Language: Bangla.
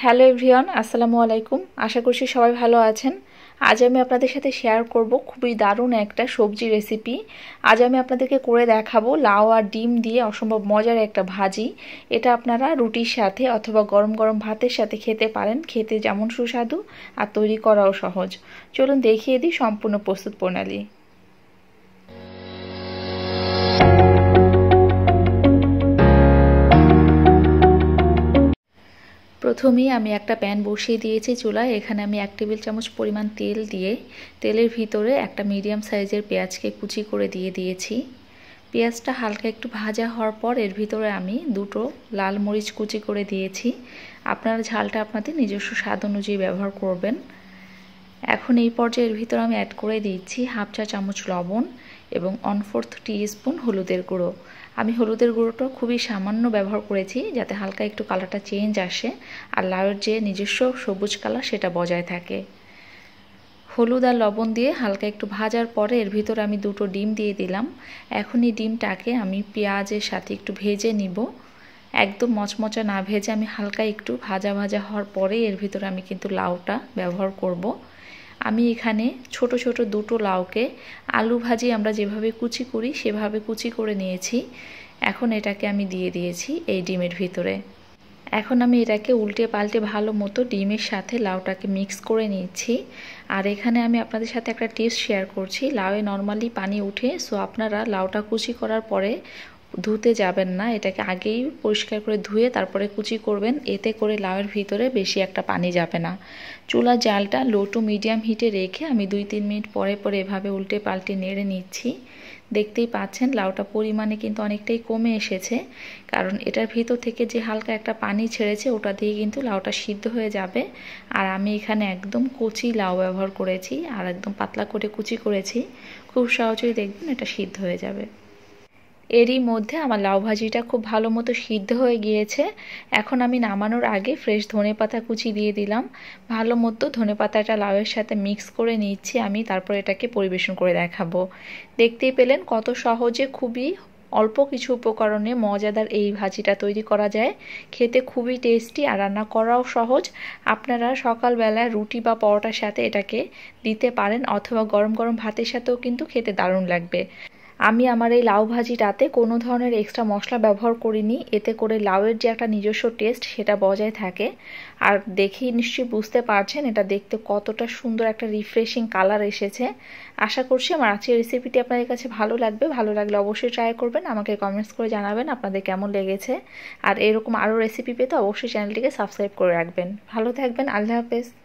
হ্যালো এভরিওয়ান, আসসালামু আলাইকুম। আশা করছি সবাই ভালো আছেন। আজ আমি আপনাদের সাথে শেয়ার করব খুবই দারুণ একটা সবজি রেসিপি। আজ আমি আপনাদেরকে করে দেখাবো লাউ আর ডিম দিয়ে অসম্ভব মজার একটা ভাজি। এটা আপনারা রুটির সাথে অথবা গরম গরম ভাতের সাথে খেতে পারেন। খেতে যেমন সুস্বাদু আর তৈরি করাও সহজ। চলুন দেখিয়ে দিই সম্পূর্ণ প্রস্তুত প্রণালী। প্রথমেই আমি একটা প্যান বসিয়ে দিয়েছি চুলায়। এখানে আমি 1 টেবিল চামচ পরিমাণ তেল দিয়ে তেলের ভিতরে একটা মিডিয়াম সাইজের পেঁয়াজকে কুচি করে দিয়ে দিয়েছি। পেঁয়াজটা হালকা একটু ভাজা হওয়ার পর এর ভিতরে আমি 2টো লাল মরিচ কুচি করে দিয়েছি। আপনারা ঝালটা আপনাদের নিজস্ব স্বাদ অনুযায়ী ব্যবহার করবেন। এখন এই পর্যায়ে এর ভিতরে আমি অ্যাড করে দিচ্ছি 1/2 চা চামচ লবণ এবং 1/4 টিস্পুন হলুদের গুঁড়ো। আমি হলুদের গুঁড়োটা খুবই সামান্য ব্যবহার করেছি যাতে হালকা একটু কালারটা চেঞ্জ আসে আর লাউয়ের যে নিজস্ব সবুজ কালার সেটা বজায় থাকে। হলুদ আর লবণ দিয়ে হালকা একটু ভাজার পরে এর ভিতরে আমি 2টো ডিম দিয়ে দিলাম। এখন এই ডিমটাকে আমি পেঁয়াজের সাথে একটু ভেজে নিব। একদম মচমচা না ভেজে আমি হালকা একটু ভাজা ভাজা হওয়ার পরে এর ভিতরে আমি কিন্তু লাউটা ব্যবহার করব। আমি এখানে ছোট ছোট 2টো লাউকে আলু ভাজি আমরা যেভাবে কুচি করি সেভাবে কুচি করে নিয়েছি। এখন এটাকে আমি দিয়ে দিয়েছি এই ডিমের ভিতরে। এখন আমি এটাকে উল্টে পাল্টে ভালো মতো ডিমের সাথে লাউটাকে মিক্স করে নিচ্ছি। আর এখানে আমি আপনাদের সাথে একটা টিপস শেয়ার করছি। লাউয়ে নর্মালি পানি উঠে, সো আপনারা লাউটা কুচি করার পরে ধুতে যাবেন না, এটাকে আগেই পরিষ্কার করে ধুয়ে তারপরে কুচি করবেন। এতে করে লাউয়ের ভিতরে বেশি একটা পানি যাবে না। চুলার জালটা লো টু মিডিয়াম হিটে রেখে আমি 2-3 মিনিট পরে পরে এভাবে উল্টে পাল্টে নেড়ে নিচ্ছি। দেখতেই পাচ্ছেন লাউটা পরিমাণে কিন্তু অনেকটাই কমে এসেছে, কারণ এটার ভিতর থেকে যে হালকা একটা পানি ছেড়েছে ওটা দিয়ে কিন্তু লাউটা সিদ্ধ হয়ে যাবে। আর আমি এখানে একদম কচি লাউ ব্যবহার করেছি আর একদম পাতলা করে কুচি করেছি। খুব সহজেই দেখবেন এটা সিদ্ধ হয়ে যাবে। এরই মধ্যে আমার লাউ ভাজিটা খুব ভালো মতো সিদ্ধ হয়ে গিয়েছে। এখন আমি নামানোর আগে ফ্রেশ ধনেপাতা কুচি দিয়ে দিলাম। ভালো মতো ধনেপাতাটা লাউয়ের সাথে মিক্স করে নিচ্ছি আমি, তারপর এটাকে পরিবেশন করে দেখাবো। দেখতেই পেলেন কত সহজে খুবই অল্প কিছু উপকরণে মজাদার এই ভাজিটা তৈরি করা যায়। খেতে খুবই টেস্টি আর রান্না করাও সহজ। আপনারা সকালবেলায় রুটি বা পরোটার সাথে এটাকে দিতে পারেন অথবা গরম গরম ভাতের সাথেও কিন্তু খেতে দারুণ লাগবে। আমি আমার এই লাউ ভাজিটাতে কোনো ধরনের এক্সট্রা মশলা ব্যবহার করিনি। এতে করে লাউয়ের যে একটা নিজস্ব টেস্ট সেটা বজায় থাকে। আর দেখেই নিশ্চয়ই বুঝতে পারছেন এটা দেখতে কতটা সুন্দর একটা রিফ্রেশিং কালার এসেছে। আশা করছি আমার আজকের রেসিপিটি আপনাদের কাছে ভালো লাগবে। ভালো লাগলে অবশ্যই ট্রাই করবেন, আমাকে কমেন্টস করে জানাবেন আপনাদের কেমন লেগেছে। আর এরকম আরও রেসিপি পেতে অবশ্যই চ্যানেলটিকে সাবস্ক্রাইব করে রাখবেন। ভালো থাকবেন, আল্লাহ হাফেজ।